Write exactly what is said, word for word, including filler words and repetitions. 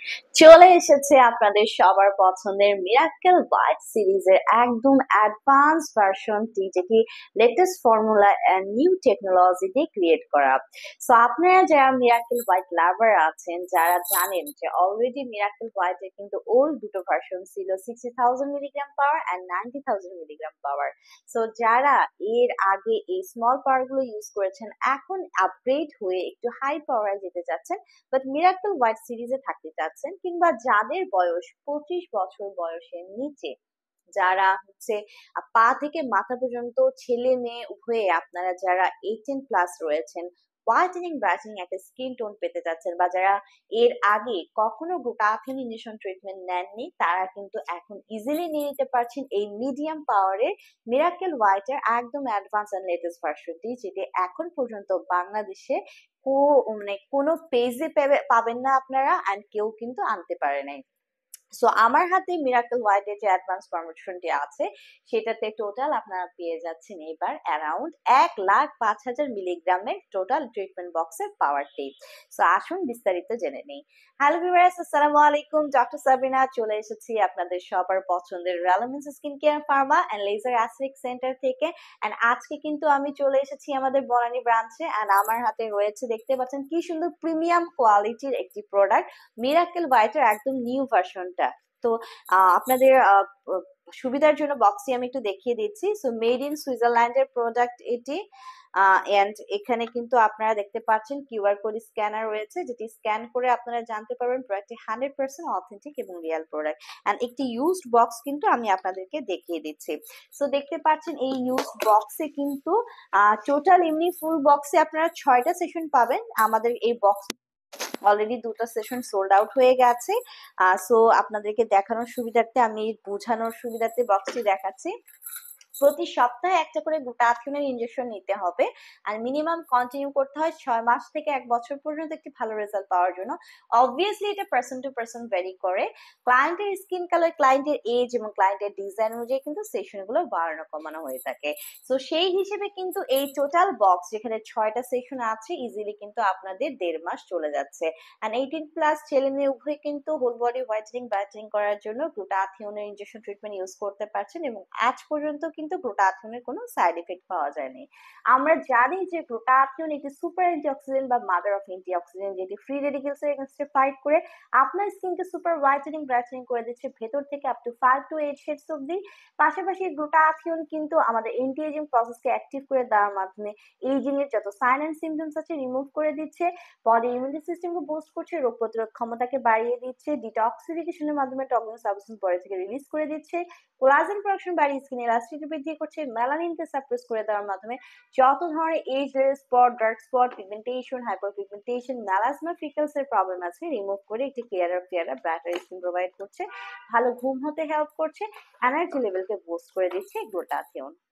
চলে এসেছে আপনাদের সবার পছন্দের মিরাক্কেল হোয়াইট সিরিজের একদম অ্যাডভান্স ভার্সনটি, যেটি latest formula and new technology দিয়ে ক্রিয়েট করা। সো আপনারা যারা মিরাক্কেল হোয়াইট লাভার আছেন, যারা জানেন যে অলরেডি মিরাক্কেল হোয়াইট এর কিন্তু ওল্ড দুটো ভার্সন ছিল, sixty thousand milligram power and ninety thousand milligram power. So যারা এর আগে এই স্মল পাওয়ার গুলো ইউজ করেছেন, এখন আপগ্রেড হয়ে একটু হাই পাওয়ার যেতে চাচ্ছেন, বাট মিরাক্কেল হোয়াইট সিরিজে থাকতে চাচ্ছেন, কিংবা যাদের বয়স পঁচিশ বছর বয়সের নিচে, যারা হচ্ছে পা থেকে মাথা পর্যন্ত ছেলে মেয়ে উভয়ে আপনারা যারা এইটিন প্লাস রয়েছেন, হোয়াইটেনিং ব্রাইটেনিং একটা স্কিন টোন পেতে যাচ্ছেন, বা যারা এর আগে কখনো গ্লুটাথিয়ন ইনজেকশন ট্রিটমেন্ট নেননি, তারা কিন্তু এখন ইজিলি নিয়ে নিতে পারছেন এই মিডিয়াম পাওয়ারের মিরাক্কেল হোয়াইটের একদম অ্যাডভান্স এন্ড লেটেস্ট ভার্সনটি, যেটি এখন পর্যন্ত বাংলাদেশে মানে কোনো পেজে পাবেন না আপনারা, এন্ড কেউ কিন্তু আনতে পারে নাই। সো আমার হাতে মিরাকল হোয়াইট এর যে অ্যাডভান্স প্রমোশনটি আছে, সেটাতে টোটাল আপনারা পেয়ে যাচ্ছেন এবার অ্যারাউন্ড এক লাখ পাঁচ হাজার মিলিগ্রামের টোটাল ট্রিটমেন্ট বক্সের পাওয়ারটি। সো আসুন বিস্তারিত জেনে নেই। হ্যালো ভিউয়ার্স, আসসালামু আলাইকুম। ডক্টর সাবিনা চলে এসেছি আপনাদের সবার পছন্দের relevance skin care pharma and laser aesthetic centre থেকে। এন্ড আজকে কিন্তু আমি চলে এসেছি আমাদের বনানী ব্রাঞ্চে, এন্ড আমার হাতে রয়েছে, দেখতে পাচ্ছেন কি সুন্দর প্রিমিয়াম কোয়ালিটির একটি প্রোডাক্ট, মিরাকেল হোয়াইটের একদম নিউ ভার্সনটা। তো আপনাদের সুবিধার জন্য বক্সটি আমি একটু দেখিয়ে দিচ্ছি। সো মেড ইন সুইজারল্যান্ডের প্রোডাক্ট এটি, এন্ড এখানে কিন্তু আপনারা দেখতে পাচ্ছেন কিউআর কোড স্ক্যানার রয়েছে, যেটি স্ক্যান করে আপনারা জানতে পারবেন প্রোডাক্টটি হান্ড্রেড পার্সেন্ট অথেন্টিক এবং রিয়েল প্রোডাক্ট। এন্ড একটি ইউজড বক্স কিন্তু আমি আপনাদেরকে দেখিয়ে দিচ্ছি। সো দেখতে পাচ্ছেন এই ইউজড বক্সে কিন্তু টোটাল এমনি ফুল বক্সে আপনারা ছয়টা সেশন পাবেন। আমাদের এই বক্স অলরেডি দুটো সেশন সোল্ড আউট হয়ে গেছে। সো আপনাদেরকে দেখানোর সুবিধার্থে, আমি বোঝানোর সুবিধার্থে বক্সটি দেখাচ্ছি। প্রতি সপ্তাহে একটা করে গ্লুটাথিয়নের ইনজেকশন নিতে হবে, আর মিনিমাম কন্টিনিউ করতে হয় ছয় মাস থেকে এক বছর পর্যন্ত একটি ভালো রেজাল্ট পাওয়ার জন্য। অবভিয়াসলি এটা পার্সন টু পার্সন ভ্যারি করে, ক্লায়েন্টের স্কিন কালার, ক্লায়েন্টের এজ এবং ক্লায়েন্টের ডিজাইন অনুযায়ী কিন্তু সেশনগুলো বাড়ানো কমানো হয়ে থাকে। সো সেই হিসেবে কিন্তু এই টোটাল বক্স, যেখানে ছয়টা সেশন আছে, ইজিলি কিন্তু আপনাদের দেড় মাস চলে যাচ্ছে। এন্ড এইটিন প্লাস ছেলে মেয়ে উভয় কিন্তু হোল বডি হোয়াইটেনিং ব্রাইটেনিং করার জন্য গ্লুটাথিয়নের ইনজেকশন ট্রিটমেন্ট ইউজ করতে পারছেন, এবং আজ পর্যন্ত কিন্তু গ্লুটাথিয়নের কোনো সাইড এফেক্ট পাওয়া যায়নি। আমরা জানি যে গ্লুটাথিয়ন একটি সুপার অ্যান্টিঅক্সিডেন্ট বা মাদার অফ অ্যান্টিঅক্সিডেন্ট, যেটি ফ্রি রেডিকেলস এর এগেইনস্টে ফাইট করে আপনার স্কিনকে সুপার হোয়াইটেনিং ব্রাইটেনিং করে দিচ্ছে ভেতর থেকে up to five to eight shades অবধি। পাশাপাশি গ্লুটাথিয়ন কিন্তু আমাদের এন্টি এজিং প্রসেসকে অ্যাক্টিভ করে দেওয়ার মাধ্যমে এইজিং এর যত সাইন এন্ড সিমটমস আছে রিমুভ করে দিচ্ছে, বডি ইমিউনিটি সিস্টেমকে বুস্ট করছে, রোগ প্রতিরোধ ক্ষমতাকে বাড়িয়ে দিচ্ছে, ডিটক্সিফিকেশনের মাধ্যমে টক্সিন সাবস্টেন্স বডি থেকে রিলিজ করে দিচ্ছে, কোলাজেন প্রোডাকশন বাড়িয়ে স্কিন ইলাস্টিসিটি বৃদ্ধি করছে, মেলানিনকে সাপ্রেস করে দেওয়ার মাধ্যমে যত ধরনের age spot, dark spot, pigmentation, hyper pigmentation, melasma, freckles এর প্রবলেম আছে রিমুভ করে একটি clearer clearer brighter skin provide করছে, ভালো ঘুম হতে হেল্প করছে, এনার্জি লেভেলকে বুস্ট করে দিচ্ছে গ্লুটাথিয়ন।